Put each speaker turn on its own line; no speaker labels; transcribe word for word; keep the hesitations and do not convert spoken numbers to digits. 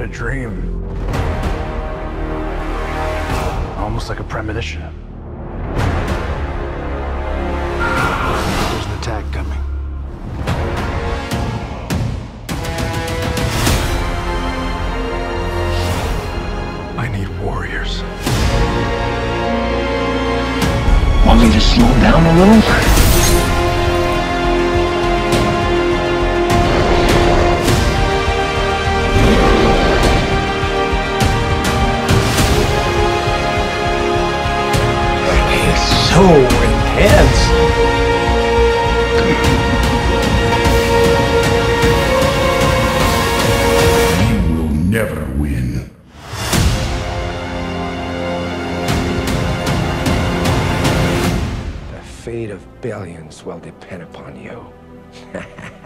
had a dream. Almost like a premonition. There's an attack coming. I need warriors.
Want me to slow down a little?
So intense.
You will never win.
The fate of billions will depend upon you.